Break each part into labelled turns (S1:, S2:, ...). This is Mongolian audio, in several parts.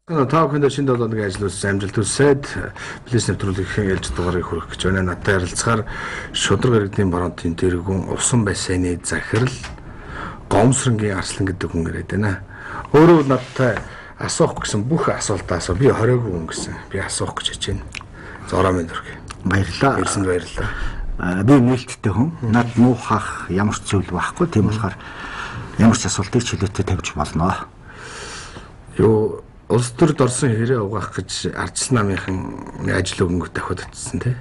S1: Та бүхэнд шинэ 7 өдрийн ажил үс амжилт хүсээд плэс нэвтрүүлгийн ээлж дугаарыг хүргэх гэж байна. Надтай ярилцахаар Шудраг иргэдийн баруунтын тэргүүн усан бассейны захирал Гомсронгийн Арслан гэдэг хүн ирээд байна. Өөрөө надтай асуух гэсэн бүх асуултаас би 20 хүн гэсэн. Би асуух гэж хичээж байна. Зороо минь өргөө.
S2: Баярлалаа.
S1: Ирсэнд баярлалаа.
S2: Би нээлттэй хүн. Над муухах ямар ч зүйл байхгүй. Тийм болохоор ямар ч асуултыг чөлөөтэй тавьж болно.
S1: Юу улс төрд орсон хэрэг угаах гэж ардчилсан намынхан ажил өгөнгөт давхад утсан тий.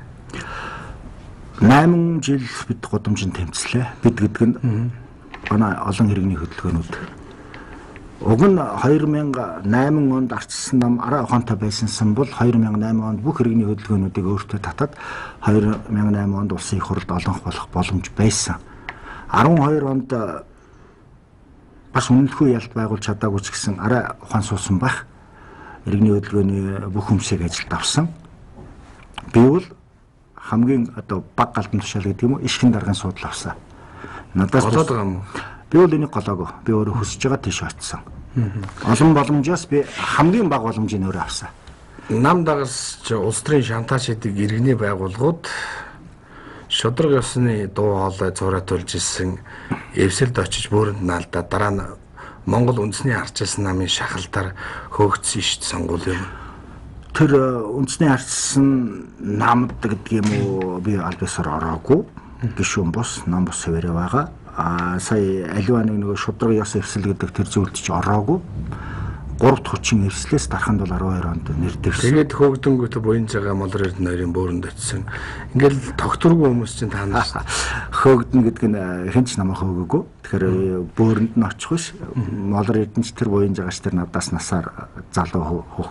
S2: 8 жил бид гудамжинд тэмцлээ. Бид гэдэг нь манай олон иргэний хөдөлгөөнүүд. Уг нь 2008 онд ардчилсан нам арай ухаантай байсан бол 2008 онд бүх иргэний хөдөлгөөнүүдийг өөртөө татаад 2008 онд улсын их хурлд олонх болох боломж байсан. 12 онд бас үнэлэхгүй ялт байгуулж чадаагүй ч гэсэн арай ухаан суусан байх. Иргэний хөдөлгөөний бүх хүмүүсийг ажилд авсан. Би бол хамгийн баг галдан тушаал гэдэг юм уу ишхэн даргын суудал авсан. Надаас
S1: голоод байгаа юм уу?
S2: Би бол энийг голоогүй. Би өөрөө хүсэж байгаа тийш очсон. Олон боломжоос би хамгийн бага боломжийг өөрөө авсан.
S1: Нам дагас улс төрийн шантаж хийдэг иргэний байгууллагууд Шудраг ёсны дуу хоолой зураатуулж ирсэн эвсэлд очиж бөөрөнд наалдаад дараа нь Монгол үндэсний ардчилсан намын шахалтаар хөөгдсөн шүү дээ сонгуул юм.
S2: Тэр үндэсний ардчилсан намд гэдэг юм уу би албасаар ороогүй. Гишүүн бус, нам бус хэвээрээ байгаа. Сая аливаа нэг Шудраг ёс эвсэл гэдэг тэр зүйлд ч ороогүй. 3 дахь хүчин эвслээс дараханд бол 12 онд нэр дэвсэн.
S1: Тэгээд хөөгдөнгөт буян цагаа Молор Эрдэнэ хоёрын бөөрөнд очисон. Ингээл тогтургүй хүмүүс чинь та нар
S2: хөөгдөн гэдэг нь хинч намайг хөөгөөгүй. Тэгэхээр бөөрөнд нь очих биш. Молор Эрдэнэч тэр буян цагаач тэр надаас насаар залуу хөх.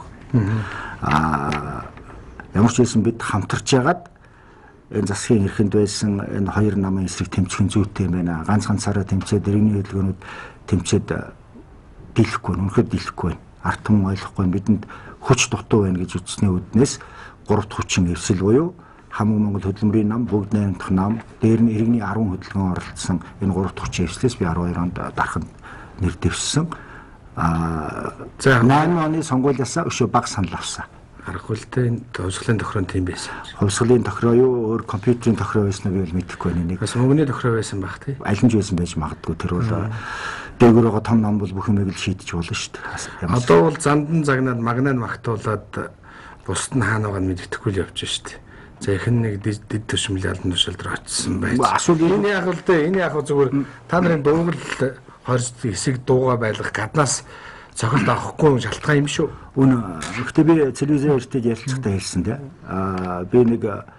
S2: Ямар ч байсан бид хамтарч ягаад энэ засгийн эрхэнд байсан энэ хоёр намын эсрэг тэмцэх зүйтэй юм байна. Ганцаараа тэмцээд иргэний хөдөлгөөнүүд тэмцээд дийлэхгүй, үнэхээр дийлэхгүй байна. Ард түмэн ойлгохгүй бидэнд хүч дутуу байна гэж үзсний үднээс 3 дахь хүчин эвсэл буюу Хамаг Монгол хөдөлмөрийн нам, бүгд найрамдах нам, дээр нь иргэний 10 хөдөлгөөн оролцсон энэ 3 дахь хүчин эвслээс би 12 онд дарахад нэр дэвссэн. За 8 оны сонгуулиасаа өшөө баг санал авсан.
S1: Харахгүй л дээ хувьсгалын тохирон тийм байсан.
S2: Хувьсгалын тохироо юу өөр компьютерийн тохироо байсан нь би бол мэдэхгүй байна. Нэг
S1: бас мөнгөний тохироо байсан баг тий.
S2: Аль нь ч байсан байж магадгүй тэр бол дээгүүр байгаа том ном бол бүх юмыг л шийдэж болно шүү дээ.
S1: Одоо бол зандан загнаад магнаа магтуулаад бусд нь хаана байгааг мэддэхгүй л явж шүү дээ. За ихэнх нэг дид төшмөл алдан тушаал дээр очсон байж. Энэ яг л дээ энэ яг зүгээр та нарын дуугал хорж хэсэг дууга байлгах гаднаас цохилт авахгүй шалтгаан юм шүү.
S2: Үнэ. Гэхдээ би телевизээр иртэж ярилцахтаа хэлсэн дээ. Би нэг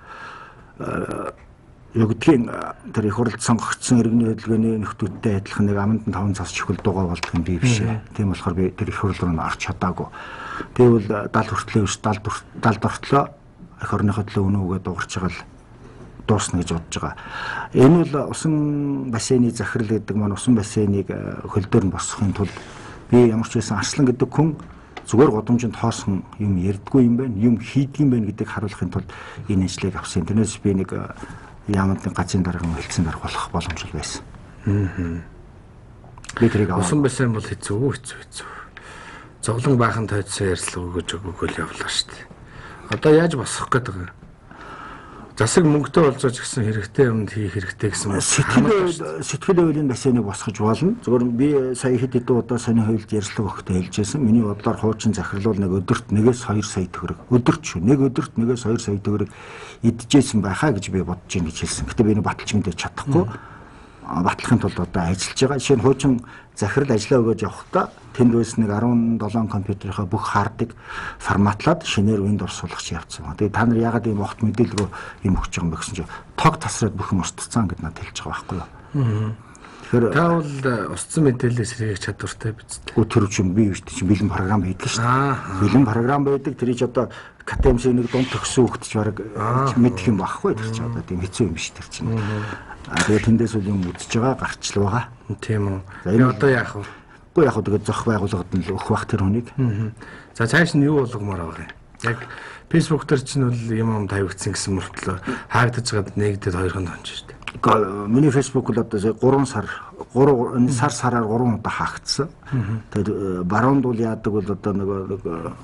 S2: Югдгийн тэр их хурлд сонгогдсон иргэний хөдөлгөөний нөхдүүдтэй адилхан нэг аманд 5 цас чихэл дуугаа болдох юм би биш ээ. Тийм болохоор би тэр их хурл руу орч чадаагүй. Тэгвэл 70 хүртлээ биш 70 ортлоо эх орныхоо төлөө өнөөгөө дуурч байгаа л дуусна гэж бодож байгаа. Энэ бол усан бассейны захирал гэдэг маань усан бассейныг хөлдөр нь босгохын тулд би ямар ч байсан Арслан гэдэг хүн зүгээр гудамжинд хоосон юм ярьдгүй юм байна, юм хийдэг юм байна гэдгийг харуулахын тулд энэ ажлыг авсан. Тэрнээс би нэг яамны гацын дарга хэлсэн дарга болох боломжтой байсан. Би тэрийг
S1: усан бассейн бол хэцүү. Зовлон баахан тойцсон ярьцлага өгөж өгөөл явлаа шүү дээ. Одоо яаж босгох гэдэг вэ? Засаг мөнгөтэй болцооч гэсэн хэрэгтэй юмд хийх хэрэгтэй гэсэн
S2: сэтгэл хөдлөлийн бассейныг босгож болно. Зөвхөн би сая хэд хэдэн удаа сони хуульд ярьцлага өгөхдөө хэлжсэн. Миний бодлоор хуучин захирлуул нэг өдөрт 1-2 сая төгрөг. Өдөрт шүү. Нэг өдөрт 1-2 сая төгрөг идчихсэн байхаа гэж би бодож байна гэж хэлсэн. Гэтэ би энэ баталж мэдээж чадахгүй. Батлахын тулд одоо ажиллаж байгаа. Жишээ нь хуучин захирал ажиллаа өгөөж явахдаа тэнд байсан нэг 17 компьютерийнхаа бүх хардыг форматлаад шинээр Windows суулгach явуулсан. Тэгээ та нар яагаад ийм огт мэдээлэл юм өгч байгаа юм бэ гэсэн чинь тог тасраад бүх юм устцсан гэд надад хэлж байгаа байхгүй юу. Тэгэхээр
S1: та бол устсан мэдээлэлээс сэргийх чадвартай биз дээ.
S2: Тэр чинь би биш чинь бэлэн програм байдаг шүү дээ. Бэлэн програм байдаг. Тэр чинь одоо КТМС нэг дунд төгсөн хөлт ч бараг мэдэх юм байхгүй тэр чинь одоо тийм хэцүү юм биш тэр чинь. Тэгээ тэндээс үл юм үзэж байгаа гарчлаа байгаа.
S1: Тийм үү. Энэ одоо яах вэ?
S2: Яг тэгээд зөх байгууллагад нь өгөх бах тэр хүнийг.
S1: За цааш нь юу болгомоор байгаа юм? Яг Facebook дээр чинь бол юм тавигдсан гэсэн мөртлөө хаагдаж гад нэгдэд 2 хон тонж шүү дээ.
S2: Миний Facebook бол одоо 3 сараар 3 удаа хаагдсан. Тэгээд баруунд бол яадаг бол одоо нэг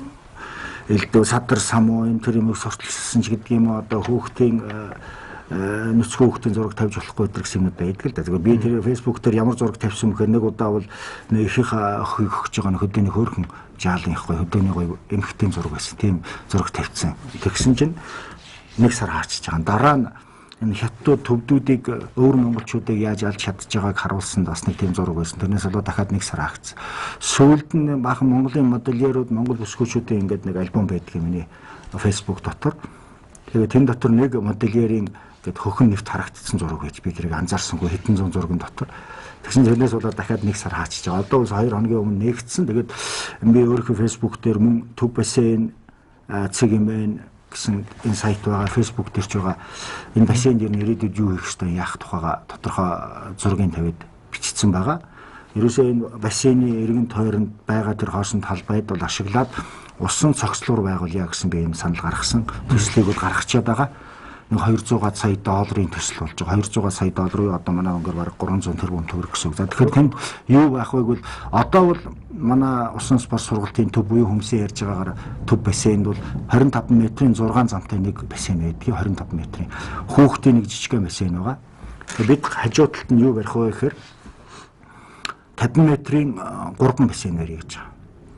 S2: элдв садар самуу энэ төр юмыг сурталчилсан ч гэдэг юм одоо хүүхдийн нүцгэн хүүхдийн зураг тавьж болохгүй гэсэн юмуд байдаг л да. Тэгэхээр би тэр Facebook дээр ямар зураг тавьсан бэхээр нэг удаа бол нэг ихийнх охийг өгч байгаа хөдөөний хөөрхөн жаалын их гоё хөдөөний гоё эмхтэн зураг байсан. Тийм зураг тавьсан. Тэгсэн чинь 1 сар хаачих жагаан. Дараа нь энэ хятадууд төвдүүдийг өөр монголчуудыг яаж алж чадж байгааг харуулсан бас нэг тийм зураг байсан. Тэрнээс болоо дахиад 1 сар хаагцсан. Сүүлд нь баахан Монголын модельерүүд Монгол бүсгүүчүүдийн ингээд нэг альбом байдаг юм миний Facebook дотор. Тэгээд тэн дотор нэг модельерийн гэд хөхөн нэвт харагдсан зураг байж би тэрийг анзаарсангүй хэдэн зуун зургийн дотор. Тэгсэн тэрнээс болоод дахиад 1 сар хаачиж байгаа. Одоо бас 2 хоногийн өмнө нэгдсэн. Тэгээд би өөрийнхөө Facebook дээр мөн төв бассейн цэг юмэн гэсэн энэ сайт байгаа. Facebook дээр ч байгаа. Энэ бассейн дээр ирээдүйд юу хийх ёстой яах тухайга тодорхой зургийг тавиад бичсэн байгаа. Ерөөсөө энэ бассейны эргэн тойронд байгаа тэр хоосон талбайд бол ашиглаад усан цогцлуур байгуулъя гэсэн би энэ санал гаргасан. Төслийг бол гаргачаад байгаа. 200 сая долларын төсөл болж байгаа. 200 сая долларын одоо манай өнгөр бараг 300 тэрбум төгрөг гэсэн үг. За тэгэхээр тэнд юу байх вэ гэвэл одоо бол манай усан спорт сургалтын төв буюу хүмүүсийн ярьж байгаагаар төв бассейнд бол 25 метрийн 6 замтай нэг бассейн байдаг. 25 метрийн. Хүүхдийн нэг жижигхэн бассейн байгаа. Бид хажуу талд нь юу барих вэ гэхээр 50 метрийн 3 бассейн барья гэж байгаа.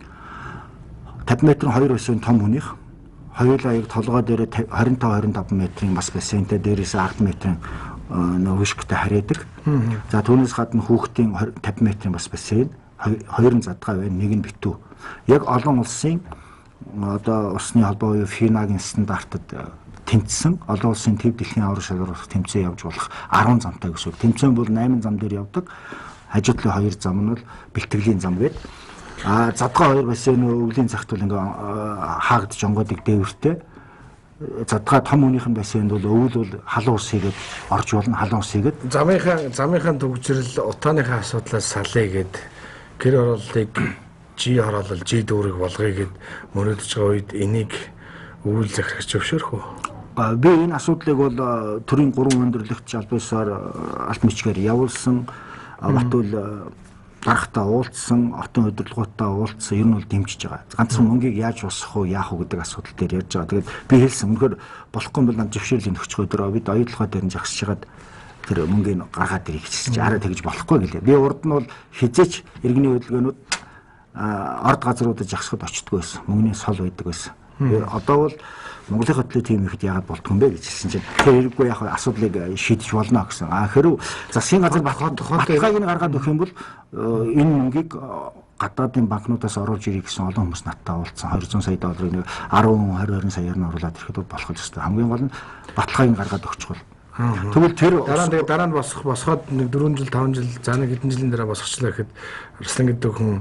S2: 50 метрийн 2 бассейн том хүнийх хоёулаа яг толгой дээр 25 метрийн бас бассейнтэй дээрээс 10 метрийн вишгтэй харьяадаг. За түүнээс гадна хүүхдийн 50 метрийн бас бассейн, 2 задгаа байна, 1 нь битүү. Яг олон улсын одоо усны холбоо буюу ФИНАгийн стандартад тэмцсэн олон улсын төв дэлхийн аврах шалралт тэмцээн явж болох 10 замтай гэсэн үг. Тэмцээн бол 8 зам дээр явдаг. Хажуу талын 2 зам нь бол бэлтгэлийн зам гэдэг. Задгаа 2 бассейн өвлийн цагт бол ингээ хаагд жонгодыг дээвэртэй. Задгаа том хүнийх нь бассейнд бол өвөл бол халуун ус хийгээд орж болно, халуун ус хийгээд.
S1: Замынхаа төгжрөл утааныхаа асуудлаас салъя гэд гэр ороллыг G хороолол G дүүрэг болгоё гэд мөрөдөж байгаа үед энийг өвөл захирагч өвшөөрөх үү?
S2: Би энэ асуудлыг бол төрийн 3 өндөрлөгч албаасаар алт мичгээр явуулсан. Батүл дарахтаа уулзсан, отын удирдлагуудаа уулзсан, ер нь бол дэмжиж байгаа. Ганцхан мөнгийг яаж усах уу, яах уу гэдэг асуудал дээр ярьж байгаа. Тэгээд би хэлсэн үнэхээр болохгүй бол нам зөвшөөрлийн өгч өдрөө бид оюутлогоо дээр нь жагсаж хагаад тэр мөнгийг гаргаад ирэх гэж арай тэгж болохгүй гэлээ. Би урд нь бол хизээч иргэний хөдөлгөөнүүд орд газруудад жагсахад очтгүй байсан. Мөнгөний сол байдаг байсан. Одоо бол Монголын хөтлөө тийм ихэд яагаад болдгоо юм бэ гэж хэлсэн чинь тэр хэрэггүй яг асуудлыг шийдэж болно гэсэн. Хэрв засгийн газар баталгааг гаргаад өгөх юм бол энэ мөнгийг гадаадын банкнуудаас оруулж ирэх гэсэн олон хүмүүс надтай уулзсан. 200 сая долларыг 10-20 саяар нь оруулаад ирэхэд болох л ёстой. Хамгийн гол нь баталгааг гаргаад өгч бол. Тэгвэл тэр
S1: дараа нь босгоод нэг 4 жил 5 жил за нэг хэдэн жилийн дараа босгочлаа гэхэд Арслан гэдэг хүн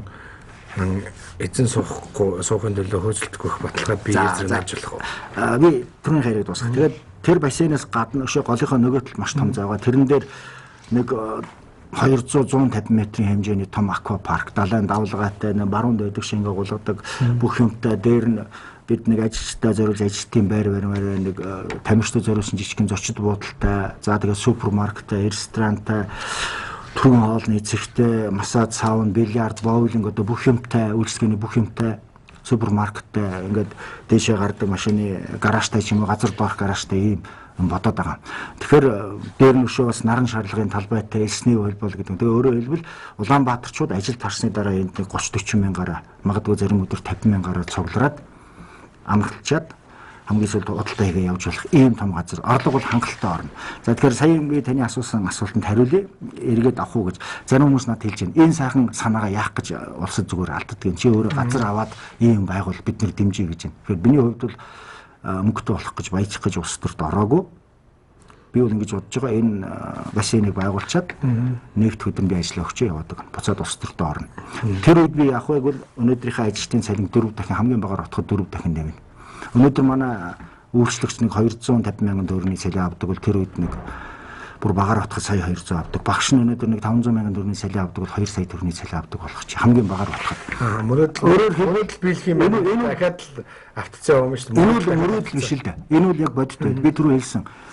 S1: эзэн суухын төлөө хөөцөлдөх баталгаад бие зэрэг ажиллах уу?
S2: Би түрүүний хайрыг дуусгах. Тэгээд тэр бассейнээс гадна өшөө голынхаа нөгөө талд маш том зайгаа. Тэрэн дээр нэг 200-150 метрийн хэмжээний том аква парк, далайн давлгаатай, баруун дэдэг шингээ гулгадаг бүх юмтай дээр нь бид нэг ажилчтай зориулж ажилтны байр нэг тамирчтай зориулсан жижигхэн зочид буудалтай, за тэгээд супермаркеттай, ресторантай, түргэн хоолны эцэгтэй, массаж, саун, бильярд, боулинг одоо бүх юмтай, үйлчлэгээний бүх юмтай, супермаркеттай ингээд дээшээ гардаг машины гаражтай ч юм уу газар доорх гаражтай ийм бодоод байгаа. Тэгэхээр дээр нь өшөө бас наран шарлагын талбайтай элсний холбоол гэдэг. Тэгээ өөрөөр хэлбэл Улаанбаатарчууд ажил тарсны дараа энд 30-40 мянгаар магадгүй зарим өдөр 50 мянгаар цуглараад амралтчаад хамгийн сүүлд худалдаа хийгээ явж болох ийм том газар. Орлого бол хангалттай орно. За тэгэхээр сая би таны асуусан асуултанд хариулъя. Эргээд авах уу гэж зарим хүмүүс надад хэлж байна. Энэ сайхан санаагаа яах гэж улсад зүгээр алддаг. Чи өөрөө газар аваад ийм байгуул бид нэр дэмжиж гэж байна. Тэгэхээр миний хувьд бол мөнгөтэй болох гэж баяжих гэж улс төрд ороогүй. Би бол ингэж бодож байгаа энэ бассейнийг байгуулчаад нэгд хөдөн би ажиллаа өгч яваад байгаа. Буцаад улс төрд орно. Тэр үед би явах байвал өнөөдрийнхээ ажилтны цалин 4 дахин хамгийн багаар отоход 4 дахин нэмнэ. Өнөөдөр манай үйлчлэгч нэг 250 мянган төгрөгийн цалин авдаг бол тэр үед нэг бүр багаар отоход сая 200 авдаг. Багш нь өнөөдөр нэг 500 мянган төгрөгийн цалин авдаг бол 2 сая төгрөгийн цалин авдаг болох чи хамгийн багаар отоход.
S1: Өөрөөр биелэх юм байна. Дахиад л автцаа юм шүү дээ.
S2: Энэ бол мөрөөдөл биш л дээ. Энэ бол яг бодит байд. Би түрүү хэлсэн.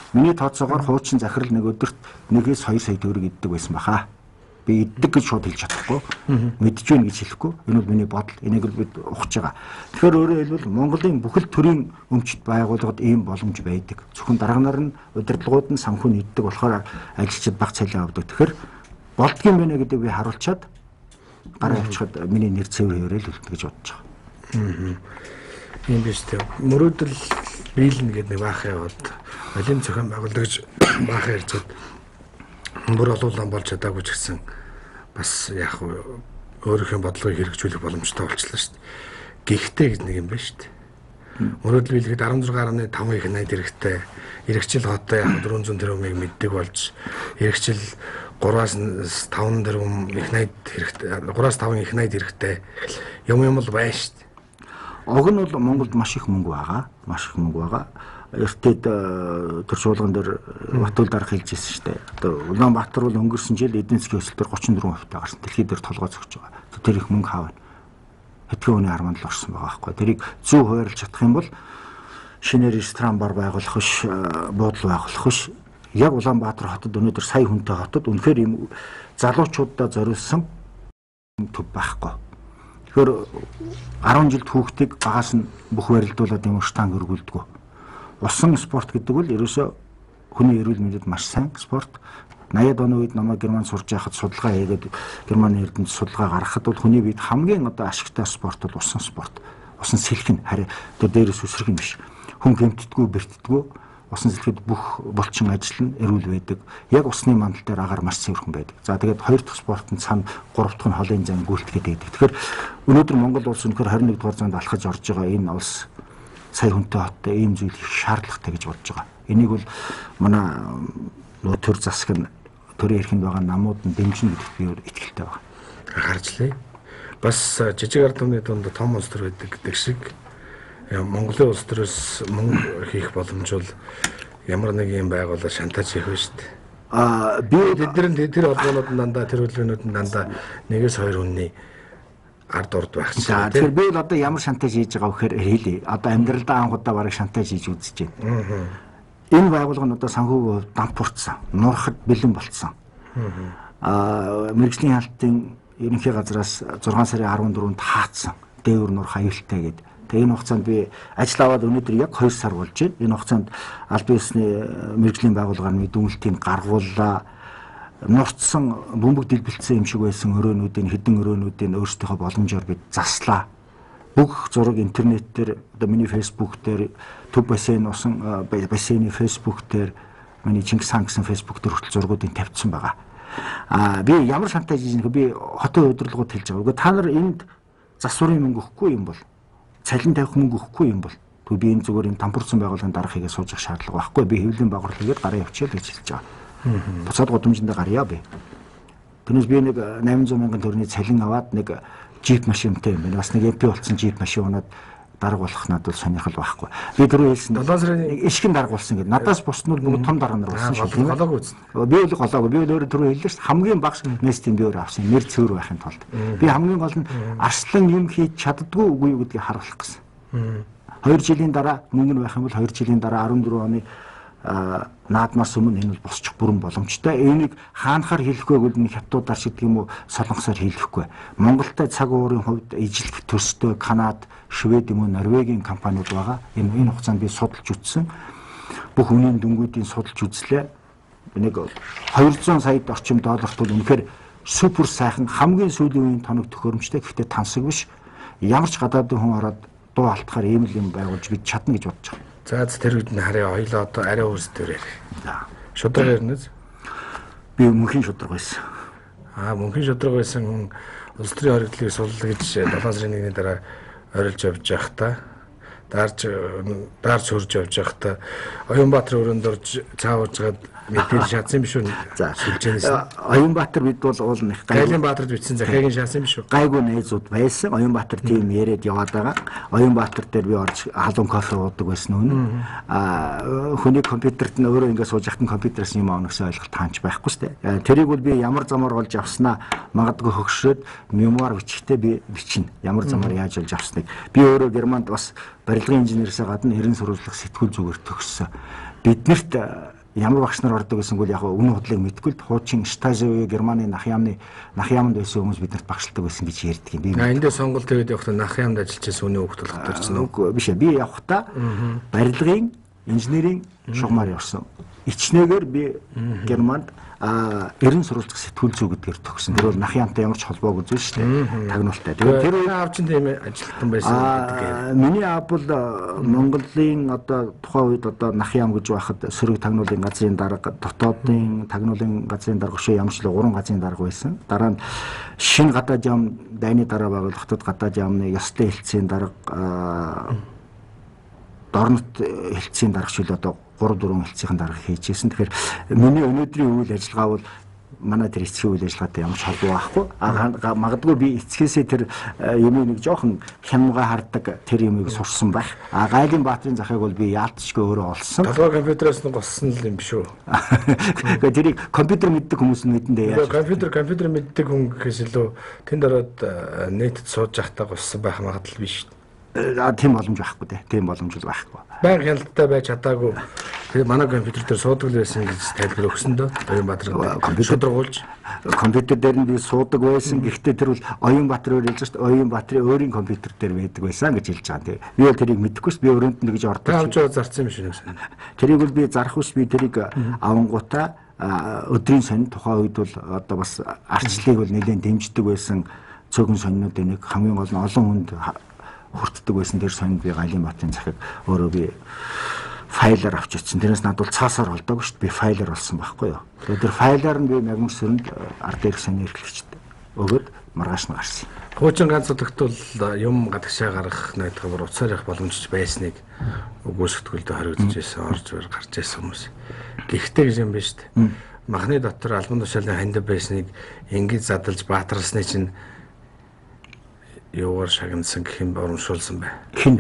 S2: Миний тооцоогоор хуучин захирал нэг өдөрт 1-2 сая төгрөг иддэг байсан баха. Би иддэг гэж шууд хэлж чадахгүй. Мэдж байна гэж хэлэхгүй. Энэ бол миний бодол. Энийг л бид ухаж байгаа. Тэгэхээр өөрөөр хэлбэл Монголын бүхэл төрлийн өмчт байгууллагад ийм боломж байдаг. Зөвхөн дарганаар нь удирдлагууд нь санхүү нийддэг болохоор ажилчид бага цалин авдаг. Тэгэхээр болдгийм байна гэдэг би харуулчаад гараа явчихад миний нэр цэвэр хэврэл үлдэнэ гэж бодож байгаа.
S1: Ийм биш үү. Мөрөөдөл биелнэ гэдэг нэг баах яваад алим зохион байгуулалт гэж баах ярьцад бүр олуулан болж чадаагүй ч гэсэн бас яг өөрийнхөө бодлогыг хэрэгжүүлэх боломжтой болчихлоо шүү дээ. Гэхдээ гэж нэг юм байна шүү дээ. Мөрөөдөл биелгээд 16.5 их найд хэрэгтэй. Иргэжил хоттой яг 400 тэрбумыг мэддэг болж иргэжил 3-5 тэрбум их найд хэрэгтэй. 3-5 их найд хэрэгтэй. Юм л байна шүү дээ.
S2: Уг нь бол Монголд маш их мөнгө байгаа. Маш их мөнгө байгаа. Эртэд төр чуулган дээр Батүл дарга хэлж ирсэн шүү дээ. Одоо Улаанбаатар бол өнгөрсөн жил эдийн засгийн өсөлтөөр 34% гарсан. Дэлхийд дээр толгой зогсож байгаа. Тэр их мөнгө хаавна. Хэдхэн хүний арманд л орсон байгаа байхгүй. Тэрийг зөв хуваарлж чадах юм бол шинээр ресторан бар байгуулах биш, буудлын байгуулах биш. Яг Улаанбаатар хотод өнөөдөр сая хүнтэй хотод үнэхээр ийм залуучуудаа зориулсан төв байхгүй. Тэгэхээр 10 жилд хүүхдийг багаас нь бүх барилдуулаад юм штанг өргүүлдэг. Усан спорт гэдэг бол ерөөсөө хүний эрүүл мэндэд маш сайн спорт. 80-аад оны үед намайг Германд сурж байхад судалгаа хийгээд Германы эрдэнэт судалгаа гаргахад бол хүний биед хамгийн одоо ашигтай спорт бол усан спорт. Усан сэлхэн харин тэр дээрээс үсрэх юм биш. Хүн гэмтдэггүй, бэртдэггүй. Усан сэлхэд бүх булчин ажиллана, эрүүл байдаг. Яг усны мандал дээр агаар маш цэвэрхэн байдаг. За тэгээд хоёр дахь спорт нь цаана, гурав дахь нь холын зам гүйлтгээд байдаг. Тэгэхээр өнөөдөр Монгол улс өнөхөр 21 дугаар зуунд алхаж орж байгаа энэ улс сая хүнтэй хоттой ийм зүйл их шаардлагатай гэж бодож байгаа. Энийг бол манай нөө төр засаг нь төрийн эрхэнд байгаа намууд нь дэмжинэ гэдэгт би итгэлтэй байна.
S1: Харжлаа. Бас жижиг ард түмний дунд том улс төр байдаг гэдэг шиг Монголын улс төрөөс мөнгө хийх боломж бол ямар нэг юм байгууллага шантаж хийх вэ шүү дээ. Би тэр холбоонууд нь дандаа тэр хөдөлгөөнүүд нь дандаа 1-2 хүний ард урд байх чинь.
S2: За тэгэхээр би бол одоо ямар шантаж хийж байгаа вэхээр хэлье. Одоо амьдралдаа анхудаа бараг шантаж хийж үзэж байна. Энэ байгууллага нь одоо санхүүгийн хувьд дампуурсан, нурахад бэлэн болцсон. Мэргэжлийн хяналтын ерөнхий газраас 6 сарын 14-нд хаацсан. Дээвэр нурах аюултай гэдэг. Тэгээ энэ хугацаанд би ажил аваад өнөөдөр яг 2 сар болж байна. Энэ хугацаанд аль биесны мэргэжлийн байгууллагаар мэдүүлэлтийг гаргууллаа. Нурцсан бөмбөг дэлбэлцсэн юм шиг байсан өрөөнүүдийн хэдэн өрөөнүүдийн өөрсдийнхөө боломжоор бид заслаа. Бүх зураг интернет дээр одоо миний Facebook дээр төв бассейн усан бассейны Facebook дээр миний Чингис хаан гэсэн Facebook дээр хүртэл зургуудыг тавьчихсан байгаа. Би ямар шантаж хийж би хотын удирдлагууд хэлж байгаа. Та нар энд засварын мөнгө өгөхгүй юм бол цалин тавих мөнгө өгөхгүй юм бол би энэ зүгээр энэ тампурсан байгууллагын дарга хийгээ суужих шаардлага байхгүй. Би хэвлэлийн байгууллагыг гараа явуулчихъя гэж хэлж байгаа. Буцаад гудамжиндаа гарьяа би. Тэрнээс би нэг 800 мянган төгрөгийн цалин аваад нэг джип машинтай юм байна. Бас нэг MP болсон джип машин унаад дарга болох надад бол сонирхол байхгүй. Би түрүү хэлсэн 7 сарын ишгэн дарга болсон гэдэг. Надаас бус нь нөгөө том дарга нар болсон шүү.
S1: Голоогүй үзнэ.
S2: Би бол голоогүй. Би бол өөрөө түрүү хэллээ шүү. Хамгийн багс местийн би өөрөө авсан. Нэр цэвэр байхын тулд. Би хамгийн гол нь арслан юм хийж чаддгүй үгүй юу гэдгийг харуулах гэсэн. 2 жилийн дараа мөнгө нь байх юм бол 2 жилийн дараа 14 оны наадмаас өмнө энэ бол босчих бүрэн боломжтой. Энийг хаанахаар хэлэхгүй бол нэг хятадуудаар шиг юм уу солонгосоор хэлэхгүй. Монголтай цаг уурын хувьд ижилт төстэй Канада, Швед юм уу Норвегийн компаниуд байгаа. Энэ хугацаанд би судалж үзсэн. Бүх үнийн дүнгуудыг судалж үзлээ. Нэг 200 сая орчим долларт бол үнэхээр супер сайхан хамгийн сүүлийн үеийн тоног төхөөрөмжтэй. Гэхдээ тансаг биш. Ямар ч гадаадын хүн ороод дуу алтахаар ийм л юм байгуулж бид чадна гэж бодож байгаа.
S1: За тэр үед нь харъя хоёлоо одоо арай өөрсдөр ярих. За. Шудраг ярназ.
S2: Би мөнхийн шудраг байсан.
S1: Мөнхийн шудраг байсан хүн улс төрийн хоригдлыг суллаа гэж 7 сарын 1-ний дараа орилж явж явах та. Даарж хөрж явж явах та. Оюнбаатар өрөөнд орж цааварж гад мэдээлэл шаацсан юм биш үү?
S2: За
S1: шилжэнээс.
S2: Оюнбаатар бид бол уул нэг
S1: Гайлбаатарт бичсэн захиагийн шаасан юм биш үү?
S2: Гайгүй найзууд байсан. Оюнбаатар тийм яриад яваад байгаа. Оюнбаатар дээр би орж халуун кофе уудаг байсан үнэ. Хүний компьютерт нь өөрөө ингээд сууж яхад компьютерээс юм аавна гэсэн ойлголт таанч байхгүй шүү дээ. Тэрийг бол би ямар замаар болж авснаа магадгүй хөгшрөөд мемуар бичихтэй би бичнэ. Ямар замаар яаж болж авсныг. Би өөрөө Германд бас барилгын инженерээс гадна 90 сурвалжлах сэтгүүл зүгээр төгссөн. Биднэрт ямар багш нар ордог гэсэн бол яг үнэн худлыг мэдгүй л хуучин Штазио Германы нах яамд байсан хүмүүс биднэрт багшилдаг байсан гэж ярьдаг юм.
S1: Би эндээ сонголт тэгээд явахдаа нах яамд ажиллаж байсан хүний хүүхд болох төрсөн үү?
S2: Үгүй биш ээ. Би явахдаа барилгын, инженерийн шугамар явсан. Ичнээгээр би Германд эрен сурвалжих сэтгүүл зүй гэдгээр төгсөн. Тэр бол нах яамтай ямар ч холбоог үзэн шүү дээ. Тагнуултай. Тэгээд
S1: тэр үеийн аав чинь тийм ажилтсан байсан гэдэг.
S2: Миний аав бол Монголын одоо тухайн үед одоо нах яам гэж байхад сөрөг тагнуулын газрын дарга, дотоодын тагнуулын газрын дарга шүү ямшлаг 3 газрын дарга байсан. Дараа нь шинэ гадаад яам дайны дараа байгуулах хотод гадаад яамны ёстой хэлтсийн дарга дорнот хэлтсийн дарга шил одоо 3-4 хэлтсийн дарга хийжсэн. Тэгэхээр миний өнөөдрийн үйл ажиллагаа бол манай тэр эцгийн үйл ажиллагаатай ямар ч холбоо байхгүй. Магадгүй би эцгээсээ тэр юм нэг жоохон хямгаа хардаг тэр юмыг сурсан байх. Гайлын Баатрын захыг бол би яалтчгүй өөрөө олсон.
S1: Толгой компьютероос нь голсон л юм биш үү?
S2: Тэгээд тэрийг компьютер мэддэг хүмүүс нь мэдэндээ яаж.
S1: Компьютер мэддэг хүн гэхээс илүү тэнд ороод нийтэд сууж явахдаа голсон байх магадлал биш.
S2: Тийм боломж байхгүй дээ. Тийм боломж л байхгүй.
S1: Баян хяналттай байж чадаагүй. Тэгээ манай компьютер дээр суудаг байсан гэж тайлбар өгсөн дөө. Оюнбаатар шудрагуулж
S2: компьютер дээр нь би суудаг байсан. Гэхдээ тэр бол Оюнбаатар өөр хэлж шүү дээ. Оюнбаатарын өөрийн компьютер дээр байдаг байсан гэж хэлж байгаа. Тэгээ би бол тэрийг мэдэхгүй ш. Би өрөөнд нь гэж ордог.
S1: Авч зарсан юм шиг нэг.
S2: Тэрийг бол би зарах ус би тэрийг авангуудаа өдрийн сонин тухайн үед бол одоо бас арчлыг бол нэлээд дэмждэг байсан цөөхөн сонинуудын нэг хамгийн гол нь олон хүнд хүртдэг байсан тэр сонинд би Гайлын Баатрын захыг өөрөө би файлаар авч ирсэн. Тэрнээс надад бол цаасаар болдоогүй шүү дээ. Би файлаар болсон байхгүй юу. Тэгээд тэр файлаар нь би мягмар сөрөнд ард ирэх сони эрхлэгчд өгөөд маргааш нь гарсан.
S1: Хуучин ганц удагтвал юм гадагшаа гарах найдвар уцаар явах боломж байсныг өгөөсгтгөлдөө хоригдож байсан, орж гарч байсан хүмүүс. Гэхдээ гэж юм биш шүү дээ. Махны дотор албан тушаалын хандив байсныг ингэж задлж баатарсны чинь яваар шагнасан гэх юм урамшуулсан бай.
S2: Хин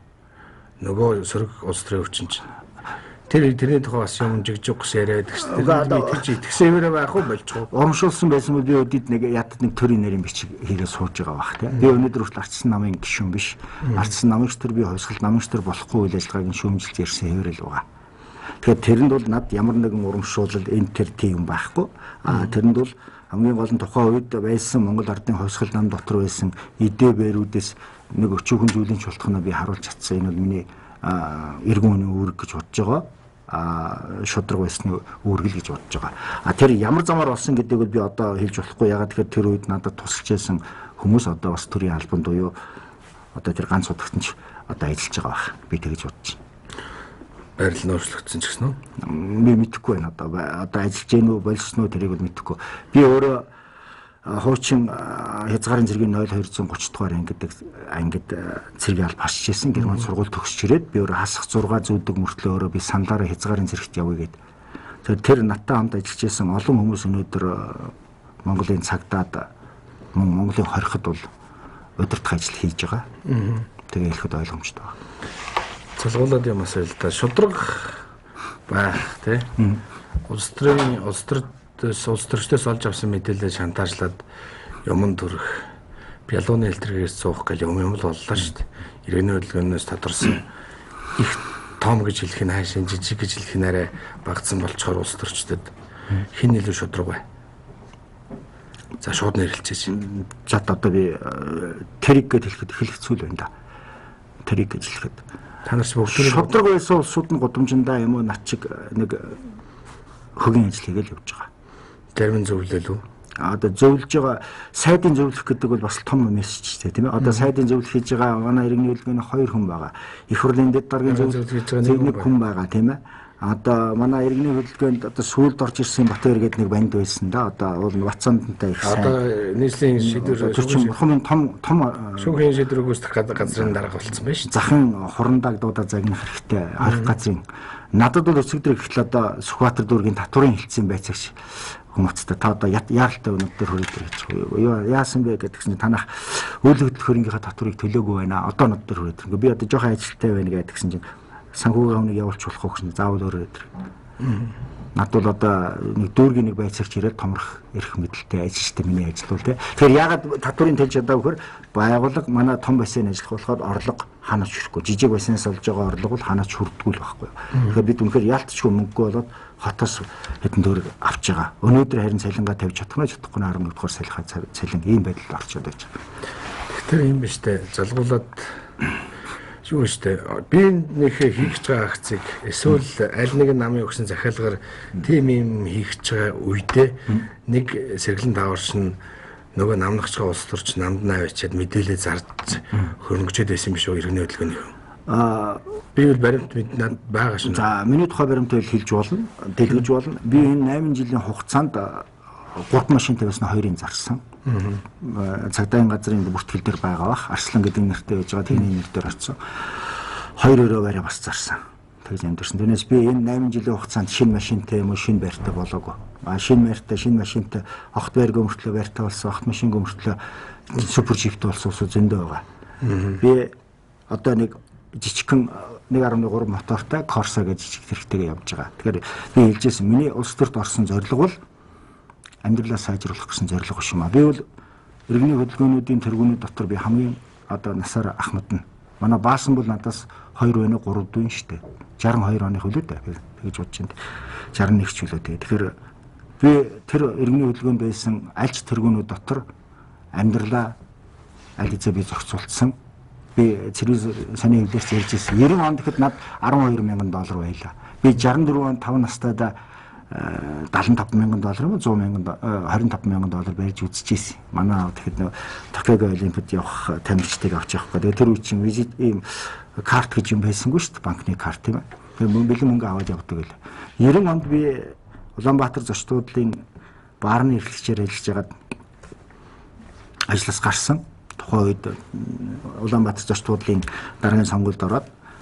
S1: нөгөө сөрөг улс төрийн өвчин чинь. Тэрний тухай бас юм жигжиг ус яриад тэгсэн юмраа байх уу болчихоо.
S2: Урамшуулсан байсан бол би өдөд нэг ятад нэг төрийн нэрийн бичиг хийгээ сууж байгаа бах тийм. Би өнөөдөр хүртэл арчсан намын гишүүн биш. Арчсан намынч төр би хувьсгал намынч төр болохгүй үйл ажиллагааг шүүмжилж ярьсан хэвээрэл байгаа. Тэгэхээр тэрэнд бол над ямар нэгэн урамшуулал энэ төр тийм байхгүй. Тэрэнд бол хамгийн гол нь тухайн үед байсан Монгол ардын хувьсгал нам дотор байсан идэ бэрүүдээс нэг өчүүхэн зүйлийн шултганаа би харуулж чадсан. Энэ бол миний эргэн үний үүрэг гэж бодож байгаа. Шудраг байсны үүргэл гэж бодож байгаа. Тэр ямар замаар болсон гэдэг бол би одоо хэлж болохгүй. Ягаад тэгэхээр тэр үед надад тусалж байсан хүмүүс одоо бас төрийн албанд буюу одоо тэр ганц удагтанч одоо ажиллаж байгаа байх. Би тэгэж бодож байна.
S1: Байрал нөөцлөгдсөн ч гэсэн үү?
S2: Би мэдэхгүй байна одоо ажиллаж гэнэ үү болсон уу тэрийг бол мэдэхгүй. Би өөрөө хуучин хязгаарын цэргийн 0230 дугаар ангид цэргийн алба хасч ирсэн. Герман сургууль төгсч ирээд би өөрөө хасах 6 зүүдэг мөртлөө өөрөө би сандаараа хязгаарын цэрэгт явъя гэд. Тэр надтай хамт ажиллаж ирсэн олон хүмүүс өнөөдөр Монголын цагдаад Монголын хориход бол удирдах ажил хийж байгаа. Тэгээ хэлэхэд ойлгомжтой байна.
S1: Цалгуулаад юм асуу л да. Шудраг байх тий. Улс төрчдөөс олж авсан мэдээлэл шантаажлаад юмд төрөх бялууны элтрэгээс суух гэл юм л боллоо шүү дээ. Иргэний хөдөлгөөнөөс тодорсон их том гэж хэлэх нь хаашаа жижиг гэж хэлэх нь арай багцсан болчоор улс төрчдөд хэн илүү шудраг бай. За шууд нэрлэлцээч.
S2: За одоо би тэрийг гэж хэлэхэд их хэцүү л байна да. Тэрийг гэж хэлэхэд
S1: та нар ч бүгд
S2: шудраг байсан улсууд нь гудамжиндаа юм уу над чиг нэг хөгийн ажил хийгээл явж байгаа.
S1: Зарим зөвлөл үү?
S2: Одоо зөвлөж байгаа сайдын зөвлөх гэдэг бол бас том мессеж ч тийм ээ. Одоо сайдын зөвлөх хийж байгаа манай иргэний хөдөлгөөний 2 хүн байгаа. Их хурлын дэд даргын зөвлөх хийж байгаа нэг хүн байгаа тийм ээ. Одоо манай иргэний хөдөлгөөнд одоо сүүлд орж ирсэн Батбаяр гэдэг нэг банд байсан да. Одоо уул Ватсандантай их сайн.
S1: Одоо нийслэлийн шийдвэр
S2: төрчин том
S1: шүүхийн шийдвэр өгөөсдөх газрын дарга болсон байна шүү.
S2: Захын хурандааг дуудаа загнах хэрэгтэй. Харих газрын надад бол өсөгдөр ихтэл одоо Сүхбаатар дүүргийн татварын хэлтсийн байцаагч хүмүүстээ та одоо яаралтай өнөдөр хөрөдөр хийж байгаа. Яасан бэ гэдгсэн чинь танах үйл хөдлөхөөрийнхээ татварыг төлөөгүй байна. Одоо өнөдөр хөрөдөр. Би одоо жоохон ажилттай байна гэдгсэн чинь санхүүгийн өмнө явуулж болох уу гэсэн заавал өөрөө өдөр. Над бол одоо нэг дүүргийн нэг байцаагч ирээд томрох эрх мэдэлтэй ажилчтай миний ажил бол тэ. Тэгэхээр ягаад татврын тал чадаа вөхөр байгууллага манай том бассейн ажиллах болохоор орлого ханаач хүрэхгүй. Жижиг бассейнээс олж байгаа орлого бол ханаач хүрдэггүй л байхгүй. Тэгэхээр бид үнэхээр яалтчгүй мөнгөгүй болоод хотоос хэдэн төгрөг авч байгаа. Өнөөдөр харин цалингаа тавьж чадахгүй 11 дугаар салхи цалин ийм байдалд орчод байж байгаа.
S1: Тэгэхээр юм биш үү? Залгуулад юу штэ би нэг хийх гэж байгаа акцыг эсвэл аль нэгэн намын өгсөн захиалгаар тийм юм хийх гэж байгаа үедээ нэг сэргэлэн даварч нь нөгөө намнахчгаа улс төрч намд навчаад мэдээлэл зарж хөрөнгөчөөд байсан биш үү иргэний хөдөлгөөний хүн. Би бол баримт мэднэ байгаа шин.
S2: За миний тухай баримтаа хэлж болно, дэлгэж болно. Би энэ 8 жилийн хугацаанд 3 машинтай байсан 2-ын зарсан. Цагдаагийн газрын бүртгэл дээр байгаа бах. Арслан гэдэг нэртэй байж байгаа тэрний нэр дээр очсон. 2 өрөө барай бас зарсан. Тэгж амьдэрсэн. Тэрнээс би энэ 8 жилийн хугацаанд шинэ машинтай юм уу, шинэ байртай болоогүй. Шинэ байртай, шинэ машинтай, огт байр гөмөртлөө байртай болсон, огт машин гөмөртлөө супер джиптэй болсон ус зөндөө байгаа. Би одоо нэг жижигхэн 1.3 мотортой Corsa гэж жижиг хэрэгтэйгээ явж байгаа. Тэгэхээр би хэлжсэн миний улс төрт орсон зорилго бол амьдралаа сайжруулах гэсэн зорилго биш юм аа. Би бол иргэний хөдөлгөөнүүдийн тэргүүний дотор би хамгийн одоо насаар ахмадна. Манай баасан бол надаас 2 байна уу 3 дүүн штэ. 62 оны хөлөө дээ. Тэгэж бодож байна. 61 ч хөлөө дээ. Тэгэхээр би тэр иргэний хөдөлгөөнд байсан альч тэргүүнүүд дотор амьдралаа аль хэзээ би зохицуулсан. Би цэрэг саний хөвлөс ярьжсэн. 90 онд гэхэд над $12,000 байлаа. Би 64 он 5 настайдаа $75,000 юм уу $100,000 барьж үзчихсэн. Манай тэгэхэд Токио Олимпиад явах тамирчдыг авч явах гэдэг. Тэр үе чинь визит ийм карт гэж юм байсангүй шүү дээ. Банкны карт тийм ээ. Тэр бэлэн мөнгө аваад явдаг л. 90 онд би Улаанбаатар зочдлын баарны эрхлэгчээр ажиллаж байгаад ажлаас гарсан. Тухайн үед Улаанбаатар зочдлын дараагийн сонгуульд ороод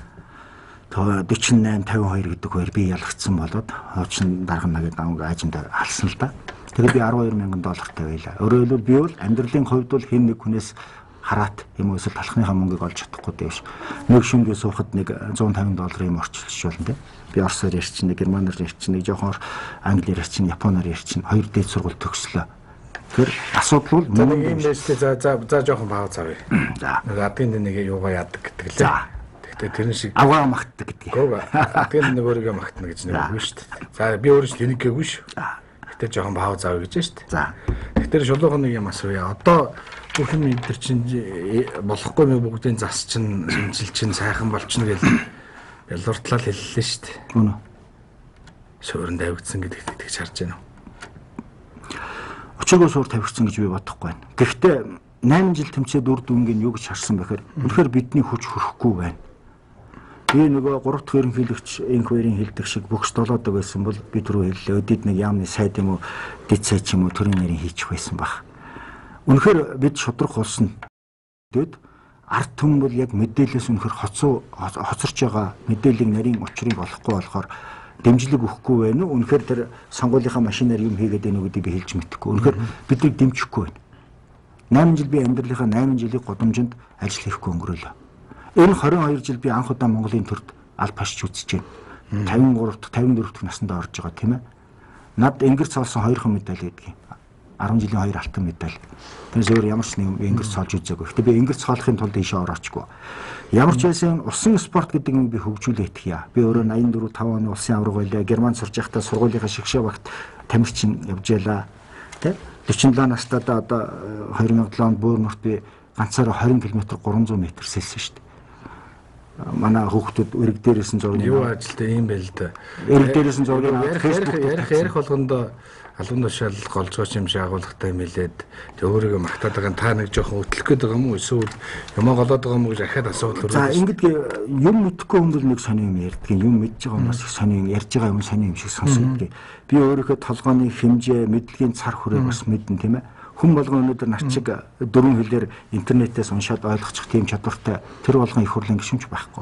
S2: 48-52 гэдэг хоёр би ялгцсан болоод хоочин дарга нагээд аажинд алсан л да. Тэгээд би $12,000 байлаа. Өөрөөр хэлбэл би бол амьдралын хувьд бол хэн нэг хүнээс хараат юм уу эсвэл талхныхаа мөнгөийг олж чадахгүй дэвш. Нэг шүнгээ суухад нэг $150 юм орчилж болно те. Би орсоор ярьчихна, германаар ярьчихна, жоохон англиар ярьчихна, японоор ярьчихна. 2 дээд сургууль төгслөө. Тэгэхээр асуудал бол
S1: мөнгө юм нэстэ за жоохон баав цаавь. За. Адгийн нэг юугаа яадаг гэдэг л. За. Тэр шиг
S2: аваа магтдаг гэдгийг.
S1: Тэгэхээр нэг өөрийгөө магтана гэж нэг үгүй шүү дээ. За би өөрөө ч тэнэг гээгүй шүү. Гэтэ жоохон баав заав гэж шүү дээ. За. Тэгэхээр шулуухан нэг юм асууя. Одоо бүх юм энэ төр чинь болохгүй мэй бүгдийн зас чинь шинжил чинь сайхан болчихно гэж ялвартлал хэллээ шүү дээ.
S2: Үнэ.
S1: Суурин тавигдсан гэдэгт тэгж харж байна уу?
S2: Өчигөө суур тавигдсан гэж би бодохгүй байна. Гэхдээ 8 жил тэмцээд үрд үнгийн юу гэж харсан бэхээр үнэхээр бидний хүч хөрөхгүй байна. Би нөгөө 3 дахь ерөнхийлөгч инквайрийн хэлдэг шиг бөхс долоодог байсан бол би түрүү хэллээ. Өдөрт нэг яамны сайд юм уу, дэд сайд ч юм уу төрийн нэрийг хийчих байсан баг. Үнэхээр бид шудрах улс нь дэд ард түмэн бол яг мэдээлэлээс үнэхээр хоцорч байгаа мэдээллийг нарийн учрыг олохгүй болохоор дэмжлэг өгөхгүй байна уу? Үнэхээр тэр сонгуулийнхаа машинаар юм хийгээд байна уу гэдгийг би хэлж мэдэхгүй. Үнэхээр биднийг дэмжихгүй байна. 8 жил би амьдралынхаа 8 жилийн гудамжинд ажил хийхгүй өнгөрөөлөө. Энэ 22 жил би анх удаа Монголын төрд аль пашч үзэж байна. 53 54 дэх наснд орж байгаа тийм ээ. Над энгэрц олсон 2 медаль гэдэг юм. 10 жилийн 2 алтан медаль. Тэрс өөр ямар ч нэг энгэрц олж үзээгүй. Гэтэ би энгэрц хоолохын тулд ийшээ ороочгүй. Ямар ч байсан усан спорт гэдэг нь би хөгжүүлээд ихья. Би өөрөө 84 5 оны улсын авраг байлаа. Германд сурж байхдаа сургуулийнхаа шигшээ багт тамирчин явж ялаа. Тэ 47 настайдаа одоо 2007 онд Бөөрнөрт би ганцаараа 20 км 300 м сэлсэн шүү дээ. Манай хүүхдүүд өрг дээрээс нь зургийг
S1: юу ажилтаа юм байл да.
S2: Өрг дээрээс нь зургийг
S1: ярих болгондоо албан тушаал голжгооч юм шиг агуулгатай юм хэлээд тэг өөрийгөө магтаад байгаа та нэг жоохон өтлөх гээд байгаа юм уу эсвэл юмаа голоод байгаа юм уу гэж ахаад асуудал
S2: өрөө. За ингэдэг юм мэдхгүй хүн бол нэг сони юм ярьдаг. Юм мэдж байгаа хүмүүс их сони юм ярьж байгаа юм сони юм шиг сонсогддог. Би өөрийнхөө толгойн хэмжээ, мэдлэгийн цар хүрээг бас мэднэ тийм ээ. Хүн болгон өнөөдөр нар чиг дөрвөн хэлээр интернетээс уншаад ойлгочих тийм чадвартай тэр болгон их хурлын гишүүнч байхгүй.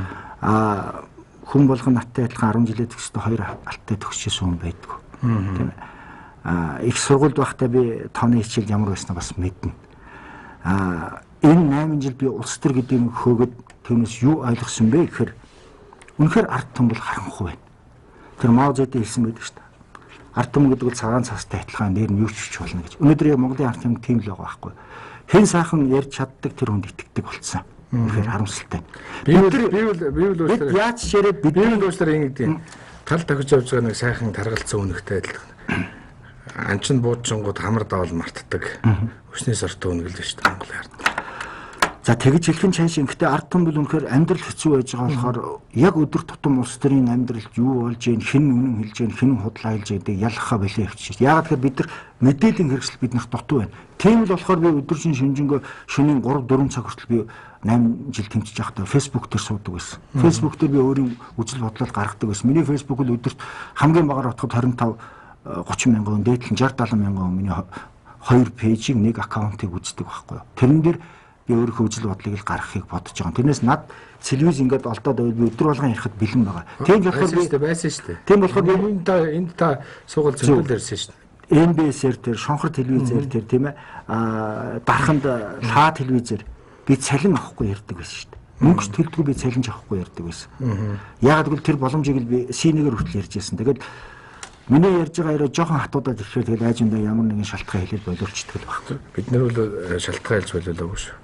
S2: Хүн болгон надтай адилхан 10 жилээ төгсөд 2 алттай төгсчихсэн хүн байдгүй. Тийм ээ. Их сургуульд байхдаа би тооны хичээл ямар байснаа бас мэднэ. Энэ 8 жил би улс төр гэдэг нь хөөгд түүнээс юу ойлгосон бэ гэхээр үнэхээр ард түмэн бол харанхуй байна. Тэр Мао Цзэдун хэлсэн байдаг шүү дээ. Ард түмэн гэдэг бол цагаан цастай адилхан нэр нь юу ч хийж болно гэж. Өнөөдөр яг Монголын ард түмэн тийм л байгаа байхгүй. Хэн сайхан ярьж чаддаг тэр хүнд итгэдэг болсон. Тэгэхээр харамсалтай.
S1: Би бол
S2: яаж ширээ
S1: бид уушлаар ингэдэг. Тал тахиж явж байгаа нэг сайхан таргалцсан үнэгтэй адилхан. Анчин бууджингууд хамар давал мартдаг. Өснөөс ортоо үнгэлж шүү дээ Монголын ард.
S2: За тэгж хэлхэн чанш ингэхдээ ард түмэн бол үнэхээр амьдрал хэцүү байж байгаа болохоор яг өдөр тутам улс төрийн амьдралд юу болж ийн хэн үнэн хэлж ийн хэн худлаа хэлж гэдэг ялгахаа болоо явчих. Яагаад тэгэхээр бид нар мэдээллийн хэрэгсэл биднийх дутуу байна. Тийм л болохоор би өдөржин шинжэнгөө шөнийн 3-4 цаг хүртэл би 8 жил тэмцэж байхдаа Facebook дээр суудаг байсан. Facebook дээр би өөрийн үзэл бодлол гаргадаг байсан. Миний Facebook бол өдөрт хамгийн багаар отоход 25 30 мянган, дээдлэн 60 70 мянган миний 2 пэйжийг нэг аккаунтыг үздэг байхгүй юу. Тэрэн дээр би өөрийнхөө үзэл бодлыг л гаргахыг бодож байгаа. Тэрнээс над телевиз ингээд олдоод байвал би өдөр болгон ярихад бэлэн байгаа. Тийм болохоор би
S1: байсан шүү дээ.
S2: Тийм болохоор би
S1: энд та суугаад зөвлөл ярьсан шүү
S2: дээ. НБС-ээр тэр шонхор телевизээр тэр тийм ээ дарханд лаа телевизээр би цалин авахгүй ярьдаг байсан шүү дээ. Мөнгөч төлдгөө би цалинж авахгүй ярьдаг байсан. Яагаад гэвэл тэр боломжийг л би синегээр хүртэл ярьж байсан. Тэгээд миний ярьж байгаа яриа жоохон хатуудаад ирэхээр тэгээд айжиндаа ямар нэгэн шалтгаан хэлээд боловчдөг л баггүй.
S1: Бид нар бол шалтгаан хэлж болоолоогүй шүү.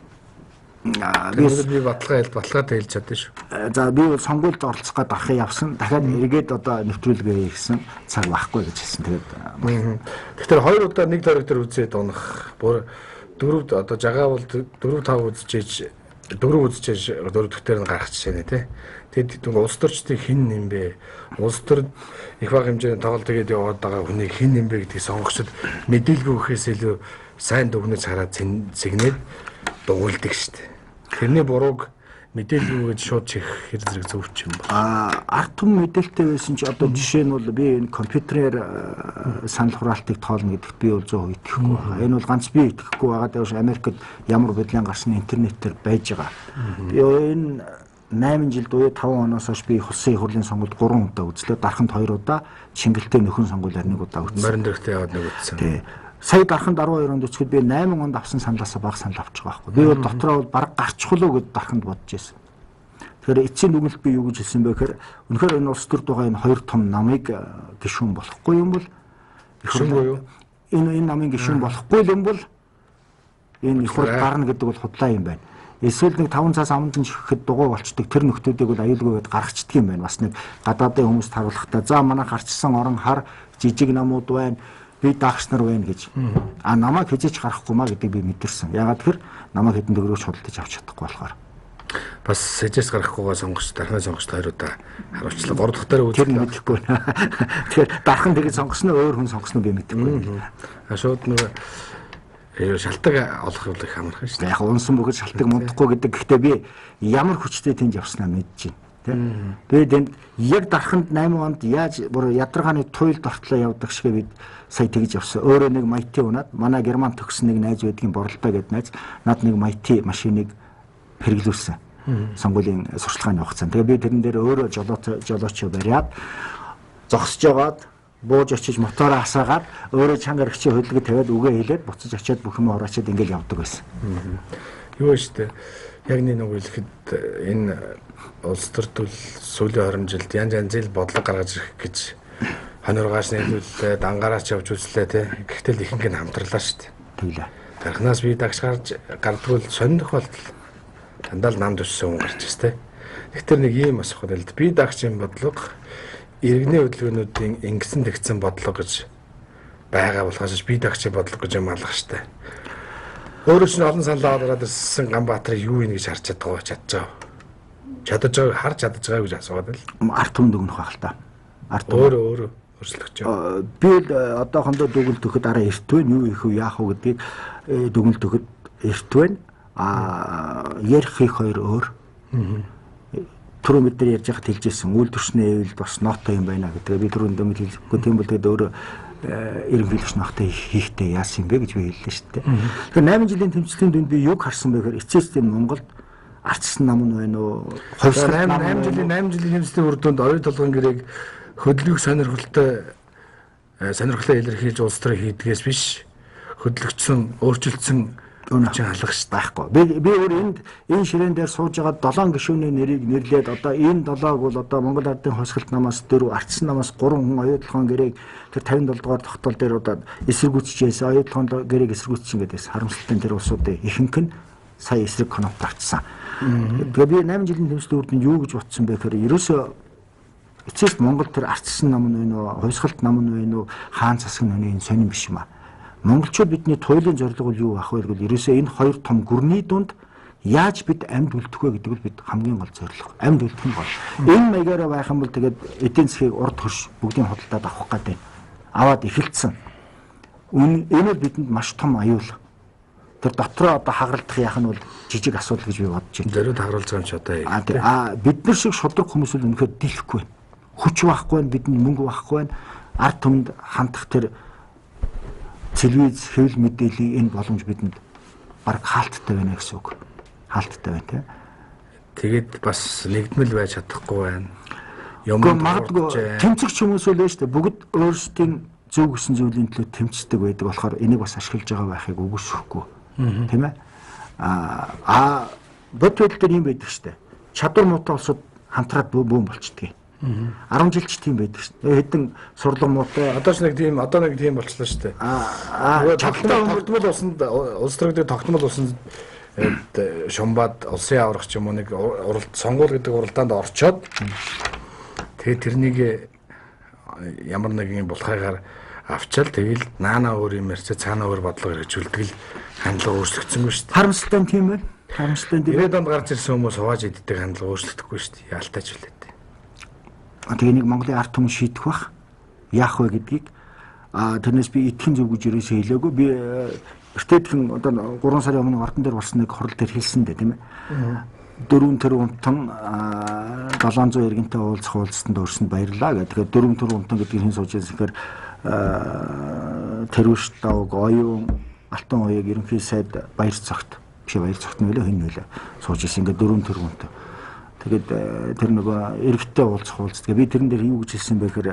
S1: Би баталгаатай хэлж чадсан шүү.
S2: За би бол сонгуульд оролцох гээд авахыг явсан. Дахиад эргээд одоо нэвтрүүлгээ хийсэн цаг байхгүй гэж хэлсэн.
S1: Тэгэхээр 2 удаа нэг тойрог дээр үзээд унах. Бүр 4-д одоо жагаа бол 4-5 үзчихээж 4 үзчихээж 4 дэх нь гарах жишээ нэ тий. Тэгэд улс төрчдийн хин юм бэ? Улс төр их бага хэмжээний тоглолт тэгээд яваад байгаа хүнийг хин юм бэ гэдгийг сонгогчд мэдээлгүй гэхээс илүү сайн дүгнэж хараад зэгнээд дугуйлдаг шүү дээ. Тэрний бурууг мэдээлгүй гэж шууд чих хэр зэрэг зөв ч юм ба.
S2: Ард түмэн мэдээлэлтэй байсан чи одоо жишээ нь бол би энэ компьютерээр санал хураалтыг тоолно гэдэгт би бол 100% итгэхгүй байна. Энэ бол ганц би итгэхгүй байгаа даа Америкт ямар бодлын гарсан интернетээр байж байгаа. Би энэ 8 жил буюу 5 оноос хойш би улсын их хурлын сонгуульд 3 удаа үзлээ. Дарханд 2 удаа, Чингэлтэй нөхөн сонгуулиар 1 удаа үзсэн.
S1: Морин дэрхтээ яваад 1 үзсэн.
S2: Тий. Сая дарханд 12 онд өчгөд би 8 онд авсан саналаасаа бага санал авчих байхгүй. Би бол дотроо бол бараг гарчихлоо гэд дарханд бодож байсан. Тэгэхээр эцсийн дүгнэлт би юу гэж хэлсэн бэ гэхээр үнэхээр энэ улс төрд байгаа энэ 2 том намыг гишүүн болохгүй юм бол энэ намын гишүүн болохгүй юм бол энэ их хурд гарна гэдэг бол худлаа юм байна. Эсвэл нэг 5 цаас аманд шихэхэд дугуй болчдөг тэр нөхдүүдийг бол аюулгүйгээд гаргацдаг юм байна. Бас нэг гадаадын хүмүүст харуулахдаа за манай гарчсан орон хар жижиг намууд байна. Би даагч нар байна гэж. Намайг хизээч гарахгүй маа гэдгийг би мэдэрсэн. Ягаад тэгэхээр намайг хэдэн төгрөгөж худалдаж авч чадахгүй болохоор.
S1: Бас хизээс гарахгүйгаа сонгогч, дархны сонгогч 2 удаа харуулчлаа. 3 дахь дараа
S2: үзэх нь мэдэхгүй. Тэгэхээр дархан тэгээд сонгосноо өөр хүн сонгосноо би мэдэхгүй.
S1: Шууд нэг шалтгаан олох юм их амархан шүү дээ.
S2: Яг унсан бөгөөд шалтгаан мундахгүй гэдэг. Гэхдээ би ямар хүчтэй тэнд явснаа мэдэж байна. Тэгээд энд яг дарханд 8 онд яаж бүр ядаргааны туйлд ортлоо явдаг шиг бид сая тэгж явсан. Өөрөө нэг Майти унаад манай Герман төгсөн нэг найз байдгийн Боролтой гэдэг найз над нэг Майти машиныг хэрэглүүлсэн. Сонгуулийн сурчлагын хугацаанд. Тэгээ би тэрэн дээр өөрөө жолооч бариад зогсож жагаад бууж очиж мотороо асаагаад өөрөө чанга аргичийн хөдөлгөд тавиад үгээ хэлээд буцаж очиад бүх юм ороочод ингээл явдаг байсан.
S1: Юу штэ яг нэг хэлэхэд энэ улс төртөл сүүлийн 20 жилд янз бодлого гаргаж ирэх гэж хоноргоос нийлүүлээ, дангаараач явж үзлээ тий. Гэхдээ ихэнх нь хамтралаа штэ.
S2: Тэглээ.
S1: Дархнаас би дагш гардгуул сонирх болтол дандаа л намд өссөн хүн гарч ирсэн тий. Тэгэхээр нэг ийм асуух хэлд би дагчийн бодлого иргэний хөдөлгөөнүүдийн ингэсэн тэгсэн бодлого гэж байгаа болохоос би дагчийн бодлого гэж юм алах штэ. Өөрөө ч олон санал аваад ирсэн Ганбаатар юу ийн гэж харж чадж байгаа. Харж чадж байгаа гэж асуугаад л.
S2: Арт түмэнд өгнөх байх л та.
S1: Арт өөрөө өрсөлдөгч.
S2: Би л одоохондоо дүгнэлт өгөхөд араа эрт байна. Юу их вэ, яах вэ гэдгийг дүгнэлт өгөхөд эрт байна. Ярих их хоёр өөр. Түрүү бид нар ярьж байхад хэлжсэн үйлдвэрчний эвэл бас ноото юм байна гэдэг. Би түрүү дөмөд хэлэхгүй тийм бол тэгээд өөрөө ерөнхийлөгч ноото хийхдээ яасан юм бэ гэж би хэллээ шүү дээ. Тэгэхээр 8 жилийн тэмцлийн дүнд би юг харсан бэ гэхээр эцээсийн Монголд арчсан нам нь байна уу?
S1: 8 жилийн тэмцлийн үр дүнд оюун толгойн гэрээг хөдөлгөх сонирхолтой илэрхийлж улс төрийн хийдгээс биш хөдөлгөгчсөн өөрчилсөн Өнөөч алах шүү
S2: байхгүй. Би өөр энэ ширээн дээр сууж байгаа 7 гишүүний нэрийг нэрлээд одоо энэ 7-г бол одоо Монгол Ардын Хосголт намаас 4, Ардсан намаас 3 хүн оюутлахын гэрээг тэр 57 дугаар тогтоол дээр одоо эсэргүүцчихээс оюутлахын гэрээг эсэргүүцчин гэдээс харамсалтай тэр улсуудын ихэнх нь сая эсрэг конопт авчихсан. Тэгээ би 8 жилийн тэмцлийн үрдэнд юу гэж бодсон бэ гэхээр ерөөсөө эцэст Монгол тэр Ардсан нам нь вэ нөө, Хосголт нам нь вэ нөө, хаан засаг нь энэ сонирн биш юм аа. Монголчууд бидний туйлын зорилго бол юу ах вэ гэвэл ерөөсөө энэ хоёр том гүрний дунд яаж бид амьд үлдэх вэ гэдэг нь бид хамгийн гол зорилго. Амьд үлдэх нь гол. Энэ маягаараа байх юм бол тэгээд эдийн засгийг урд хөрш бүгдийн худалдаад авах гэдэг. Аваад эхэлсэн. Энэ бол бидэнд маш том аюул. Тэр дотроо одоо хагаралдах яах нь бол жижиг асуудал гэж би бодож байна.
S1: Зориуд хагаруулж байгаа юм ч одоо.
S2: Бид нар шиг шудраг хүмүүс л үнэхээр дийлэхгүй байна. Хүч байхгүй байна, бидэнд мөнгө байхгүй байна. Ард түмэнд хандах тэр телевиз, хэвлэл мэдээллийн энэ боломж бидэнд бараг хаалттай байна гэсэн үг. Хаалттай байна тийм.
S1: Тэгээд бас нэгдмэл байж чадахгүй байна.
S2: Магадгүй тэмцэгч хүмүүс үл ээ шүү дээ. Бүгд өөрсдийн зөв гэсэн зүйлийн төлөө тэмцдэг байдаг болохоор энийг бас ашиглаж байгаа байхыг үгүйсэхгүй. Тийм ээ. Бод байдал дээр юм байдаг шүү дээ. Чадвар муутай улсууд хамтраад бүүн болчдөг. 10 жил ч тийм байдаг шүү дээ. Хэдэн сурлаг муутай
S1: одоо ч нэг тийм болчихлоо шүү дээ. Тогтмол усанд улс төрийн тогтмол усанд шумбаад улсын аврах ч юм уу нэг сонгуул гэдэг уралдаанд орчоод тэгээд тэрнийг ямар нэгэн булхайгаар авчаал тэгэл наана өөр юм ярьцаа цаана өөр бодлого хэрэгжүүлдэг л хандлага өөрчлөгдсөнгүй шүү дээ. Харамсалтай
S2: тийм байна. Харамсалтай тийм.
S1: 90-ад онд гарч ирсэн хүмүүс хувааж иддэг хандлага өөрчлөгдөхгүй шүү дээ. Яалтаач үлээ.
S2: Тэгээ нэг Монголын ард түмэн шийдэх бах яах вэ гэдгийг тэрнээс би итгэн зөв гэж ерөөсөө хэлээгүй. Би эртээдхэн одоо 3 сарын өмнө ордон дээр болсон нэг хурал дээр хэлсэн дээ тийм ээ. 4 тэр унтан 700 иргэнтэй уулзах уулзалтанд өрсөнд баярлаа гэх. Тэгэхээр 4 тэр унтан гэдгийг хэн сууж байгаа тэрвш тавг оюун алтан уяг ерөнхий сайд баяр цогт биш баяр цогт нөлөө хэн нөлөө сууж ирсэн. Ингээд 4 тэр унтан. Тэгээд тэр нөгөө иргэдтэй уулзах. Тэгээ би тэрэн дээр юу гэж хэлсэн бэ гэхээр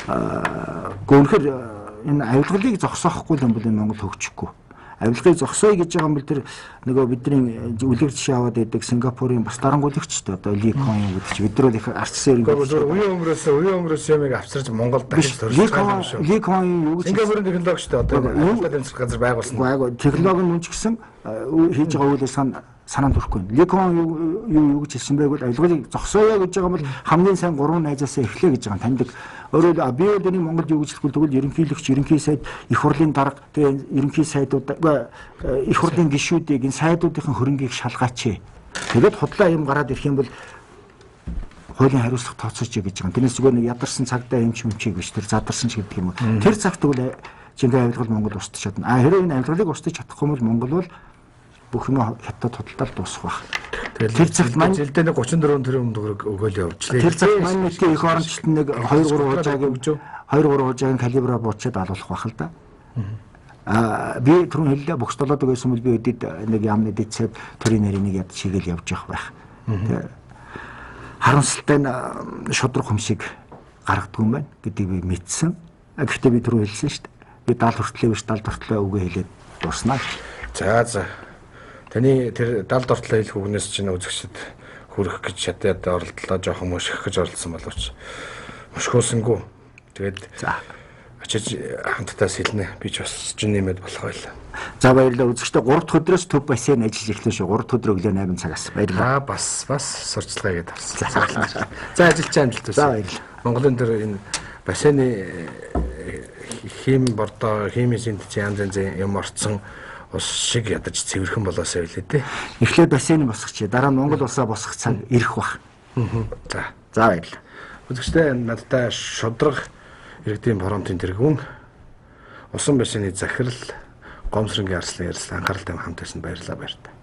S2: гүнхээр энэ авилгалыг зогсоохгүй юм бол энэ Монгол хөгжихгүй. Авилгыг зогсооё гэж байгаа юм бол тэр нөгөө бидний үлгэр жишээ аваад байдаг Сингапурын бас дарангуулагчтай одоо Ли Куан Ю гэдэг чи бид нар их арчсан
S1: үеийн өнгөрөөс ямиг авчирч Монгол дахиж төрөлж байгаа юм шүү.
S2: Ли Куан Ю юу гэж
S1: Сингапурын технологичтой одоо авилгад тэмцэх газар байгуулсан.
S2: Технологи нь мөн ч гэсэн хийж байгаа үйл ажиллагаанд санаанд хүрэхгүй. Ли Куан юу гэж хэлсэн бэ гэвэл авилгалыг зогсооё гэж байгаа бол хамгийн сайн 3 найзаасаа эхлэе гэж байгаа таньдаг. Өөрөөр би өдөрний Монголд юу гэж хэлэхгүй тэгвэл ерөнхийлөгч, ерөнхий сайд, их хурлын дарга, тэгээ ерөнхий сайдууд, их хурлын гишүүдийг энэ сайдуудын хөрөнгийг шалгаач. Тэгээд худлаа юм гараад ирэх юм бол хуулийн хариуцлага тооцооч гэж байгаа. Тэрнээс зүгээр нэг ядарсан цагдаа юм ч биш тэр задарсан ч гэдэг юм уу. Тэр цагт тэгвэл жинхэнэ авилгал Монгол устж чадна. Хэрвээ энэ авилгалыг устж чадахгүй бол Монгол бол бүх юм хятад худалдаар дуусах байх. Тэр цагт маань
S1: жилдээ 34 тэрбум төгрөг өгөөл явуулчлаа.
S2: Тэр цагт маань нэг их орончтод нэг 2-3 хужаагийн калибра буучаад алуулах байх л да. Би түрүүн хэллээ бокс толоодог байсан бол би өдөд нэг яамны дэцээд төрийн нарийныг яд чигээл явж явах байх. Харамсалтай нь шудраг хүмсийг гаргадаг юм байна гэдгийг би мэдсэн. Гэхдээ би түрүү хэлсэн шүү дээ. Би 70 хүртлээ биш 70 хүртлээ үгээ хэлээд дуснаа.
S1: За. Таны тэр 70 дортлоо хэлэх үгнээс чинь үзэгчд хүрэх гэж шатаад оролдлоо жоохон мөшгөх гэж оролдсон боловч мөшгөөсөнгөө. Тэгээд очиж хамтдаа сэлнэ. Би ч бас чинь нэмээд болох байлаа.
S2: За баярлалаа. Үзэгчдээ 3 дахь өдрөөс төв бассейн ажиллаж эхлэв шүү. 3 дахь өдөр өглөө 8 цагаас. Баярлалаа.
S1: Бас сурчлагаа гээд авсан. За ажилчаа амжилт хүсье.
S2: За баярлалаа.
S1: Монголын тэр энэ бассейны хим бордоо, химийн синтез янз янзын юм орцсон ус шиг ядаж цэвэрхэн болоосоо билээ дээ.
S2: Эхлээд бассейн босгоч. Дараа нь Монгол улсаа босгох цаг ирэх бах.
S1: За
S2: баярлалаа.
S1: Үзэгчдээ надтай шудраг иргэдийн фронтын тэргүүн усан бассейны захирал Гомсронгийн Арслан анхааралтай хамт байсан баярлалаа баяр та.